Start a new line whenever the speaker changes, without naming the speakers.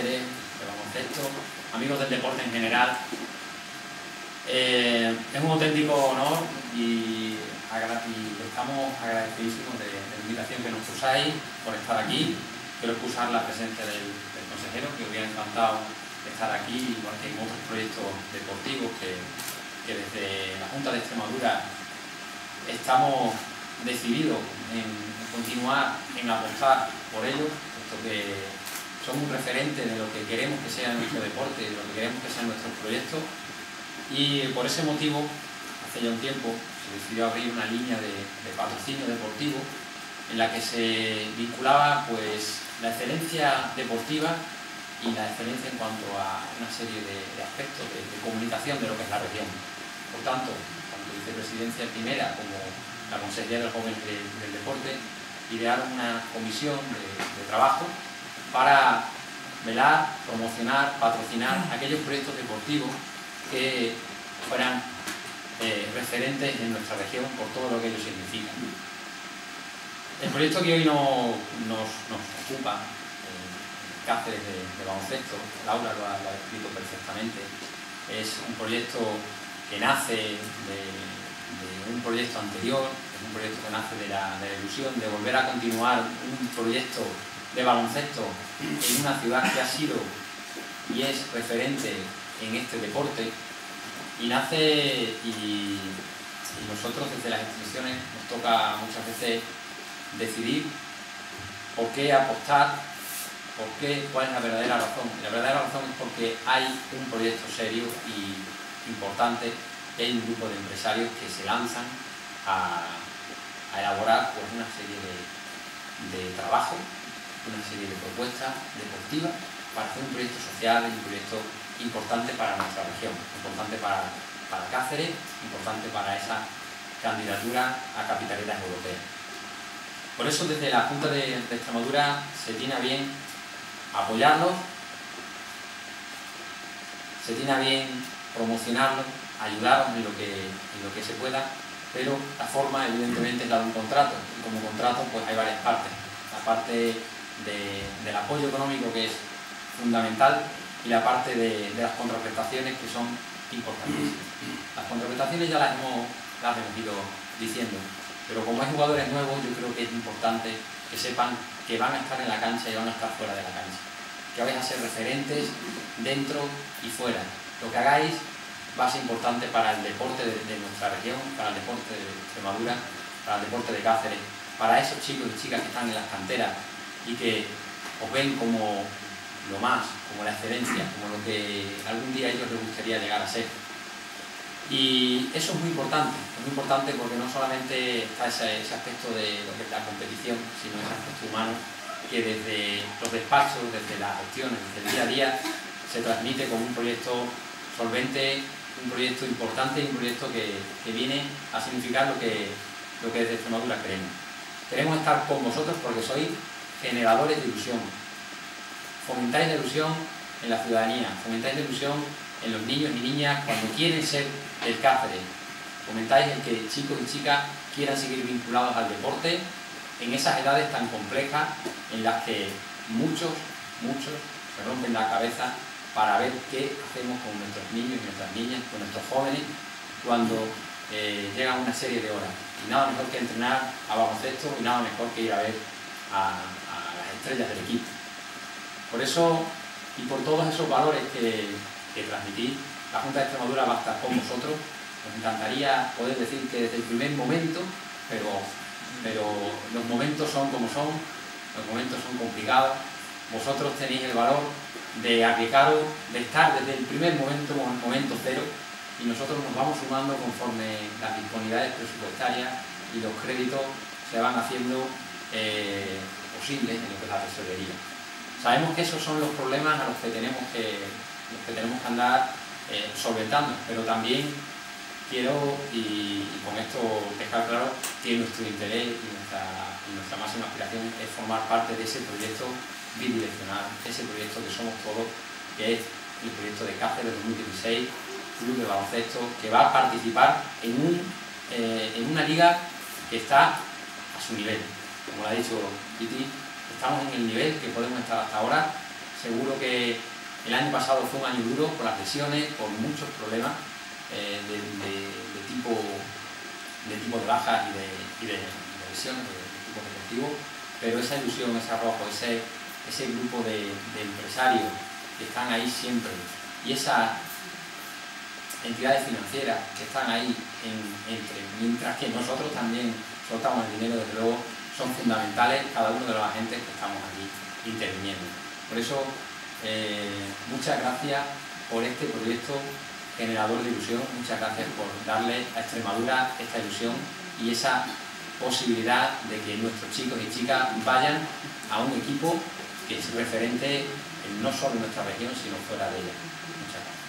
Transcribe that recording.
Cáceres, de baloncesto, amigos del deporte en general. Es un auténtico honor y estamos agradecidísimos de la invitación que nos usáis por estar aquí. Quiero excusar la presencia del consejero, que hubiera encantado estar aquí, igual que en otros proyectos deportivos que desde la Junta de Extremadura estamos decididos en continuar, en apostar por ellos, puesto que son un referente de lo que queremos que sea nuestro deporte, de lo que queremos que sean nuestros proyectos, y por ese motivo, hace ya un tiempo, se decidió abrir una línea de patrocinio deportivo en la que se vinculaba pues la excelencia deportiva y la excelencia en cuanto a una serie de aspectos de comunicación de lo que es la región. Por tanto, tanto Vicepresidencia Primera como la Consejería de los Jóvenes del Deporte idearon una comisión de trabajo para velar, promocionar, patrocinar aquellos proyectos deportivos que fueran referentes en nuestra región por todo lo que ellos significan. El proyecto que hoy nos ocupa, Cáceres de baloncesto, Laura lo ha descrito perfectamente, es un proyecto que nace de un proyecto anterior, es un proyecto que nace de la ilusión de volver a continuar un proyecto de baloncesto en una ciudad que ha sido y es referente en este deporte, y nace y nosotros desde las instituciones nos toca muchas veces decidir por qué apostar, cuál es la verdadera razón. Y la verdadera razón es porque hay un proyecto serio y importante, y hay un grupo de empresarios que se lanzan a elaborar pues, una serie de trabajos, una serie de propuestas deportivas para hacer un proyecto social y un proyecto importante para nuestra región, importante para Cáceres, importante para esa candidatura a capitalidad europea. Por eso desde la Junta de Extremadura se tiene a bien apoyarlos, se tiene a bien promocionarlos, ayudaros en lo que se pueda, pero la forma evidentemente es la de un contrato, y como contrato pues hay varias partes. La parte del apoyo económico, que es fundamental, y la parte de las contraprestaciones, que son importantísimas. Las contraprestaciones ya las hemos ido diciendo, pero como hay jugadores nuevos, yo creo que es importante que sepan que van a estar en la cancha y van a estar fuera de la cancha, que vais a ser referentes dentro y fuera. Lo que hagáis va a ser importante para el deporte de nuestra región, para el deporte de Extremadura, para el deporte de Cáceres, para esos chicos y chicas que están en las canteras y que os ven como lo más, como la excelencia, como lo que algún día a ellos les gustaría llegar a ser. Y eso es muy importante porque no solamente está ese aspecto de lo que es la competición, sino ese aspecto humano que desde los despachos, desde las gestiones, desde el día a día, se transmite como un proyecto solvente, un proyecto importante y un proyecto que viene a significar lo que desde Extremadura queremos. Queremos estar con vosotros porque sois generadores de ilusión. Fomentáis la ilusión en la ciudadanía, fomentáis la ilusión en los niños y niñas cuando quieren ser del Cáceres. Fomentáis el que chicos y chicas quieran seguir vinculados al deporte en esas edades tan complejas en las que muchos se rompen la cabeza para ver qué hacemos con nuestros niños y nuestras niñas, con nuestros jóvenes, cuando llegan una serie de horas. Y nada mejor que entrenar a baloncesto y nada mejor que ir a ver a las estrellas del equipo. Por eso y por todos esos valores que transmitís, la Junta de Extremadura va a estar con vosotros. Nos encantaría poder decir que desde el primer momento, pero los momentos son como son, los momentos son complicados. Vosotros tenéis el valor de aplicaros, de estar desde el primer momento, momento cero, y nosotros nos vamos sumando conforme las disponibilidades presupuestarias y los créditos se van haciendo posibles en lo que es la tesorería. Sabemos que esos son los problemas a los que tenemos que andar solventando, pero también quiero, y con esto dejar claro, que nuestro interés y nuestra máxima aspiración es formar parte de ese proyecto bidireccional, ese proyecto que somos todos, que es el proyecto de Cáceres 2016, club de baloncesto, que va a participar en una liga que está a su nivel. Como lo ha dicho Titi, estamos en el nivel que podemos estar hasta ahora, seguro que el año pasado fue un año duro por las lesiones, por muchos problemas de tipo de bajas y de lesiones de tipo deportivo, pero esa ilusión, ese arrojo, ese grupo de empresarios que están ahí siempre y esas entidades financieras que están ahí mientras que nosotros también soltamos el dinero, desde luego son fundamentales cada uno de los agentes que estamos aquí interviniendo. Por eso, muchas gracias por este proyecto generador de ilusión, muchas gracias por darle a Extremadura esta ilusión y esa posibilidad de que nuestros chicos y chicas vayan a un equipo que es referente no solo en nuestra región, sino fuera de ella. Muchas gracias.